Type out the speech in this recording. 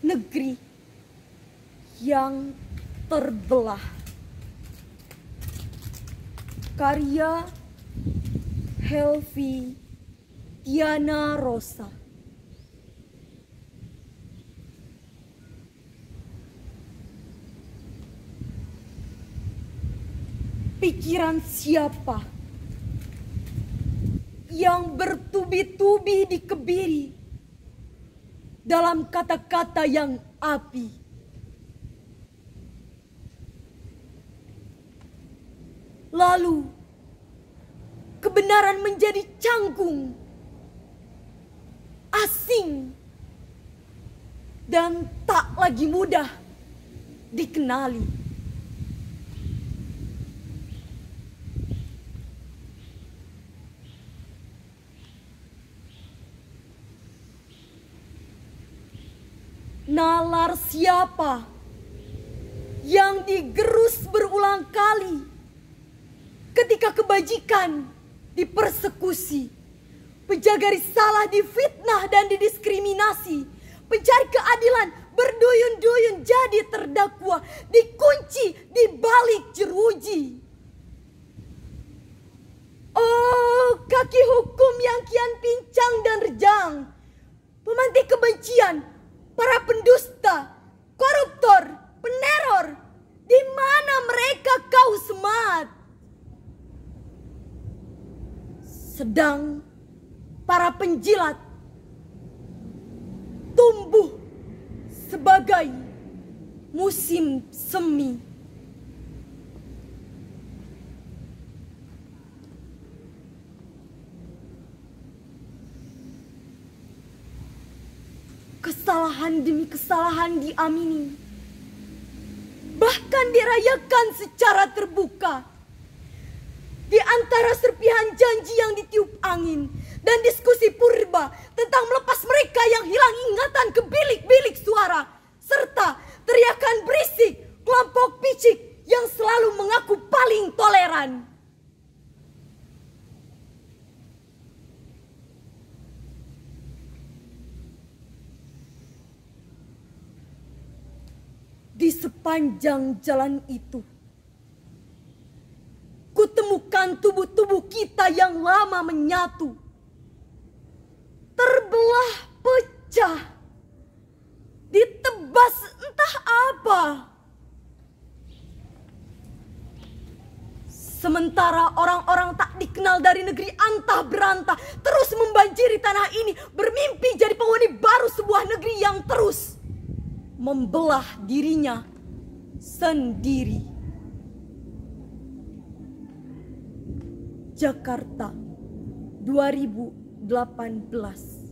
negeri yang terbelah. Karya Helvi Tiana Rosa. Pikiran siapa yang bertubi-tubi dikebiri dalam kata-kata yang api? Lalu kebenaran menjadi canggung, asing, dan tak lagi mudah dikenali. Nalar siapa yang digerus berulang kali ketika kebajikan dipersekusi, penjaga risalah difitnah dan didiskriminasi, pencari keadilan berduyun-duyun jadi terdakwa, dikunci di balik jeruji. Oh, kaki hukum yang kian pincang dan rejang, pemantik kebencian, para pendusta, koruptor, peneror, di mana mereka kau semat? Sedang para penjilat tumbuh sebagai musim semi. Kesalahan demi kesalahan diamini, bahkan dirayakan secara terbuka. Di antara serpihan janji yang ditiup angin dan diskusi purba tentang melepas mereka yang hilang ingatan ke bilik-bilik suara, serta teriakan berisik kelompok picik yang selalu mengaku paling toleran. Di sepanjang jalan itu, kutemukan tubuh-tubuh kita yang lama menyatu, terbelah pecah, ditebas entah apa. Sementara orang-orang tak dikenal dari negeri antah berantah terus membanjiri tanah ini, bermimpi jadi penghuni baru sebuah negeri yang terus membelah dirinya sendiri. Jakarta 2018.